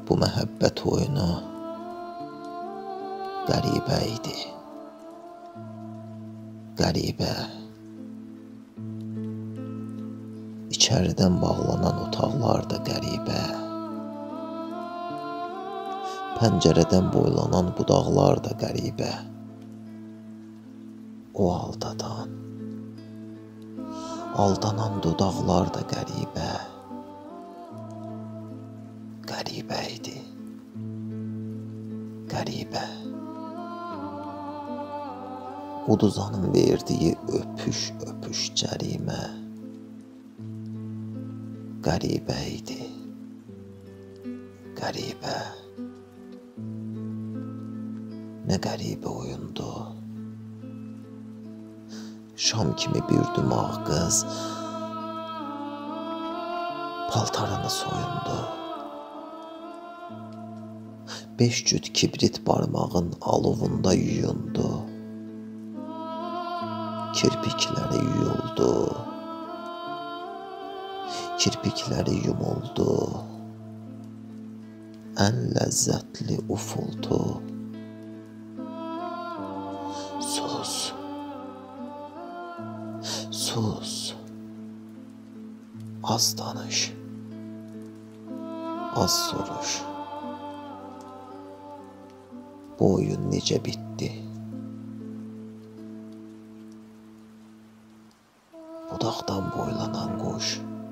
Bu məhəbbət oyunu qəribə idi. Qəribə. İçəridən bağlanan otaqlar da qəribə. Pəncərədən boylanan budaqlar da qəribə. O aldanan dodaqlar da qəribə. Qəribə idi. Qəribə. Uduzanın verdiyi öpüş cərimə. Qəribə idi. Qəribə. Nə qəribə oyundu. Şam kimi bir dumağ qız paltarını soyundu. 5 cüt kibrit barmağın alovunda yuyundu. Kirpikləri yuyuldu. Kirpikləri yumuldu. Ən ləzzətli ufuldu. Sus. Sus. Az danış. Az soruş. Bu oyun necə bitdi? Budaqdan boylanan quş.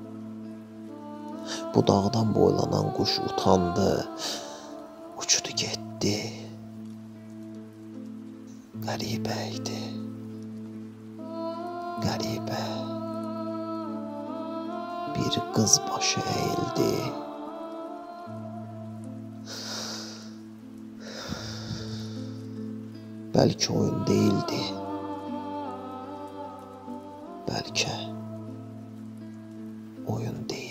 Budaqdan boylanan quş utandı. Uçdu getdi. Qəribə idi. Qəribə. Bir qız başı əyildi. Bəlkə oyun değildi. Bəlkə oyun değildi.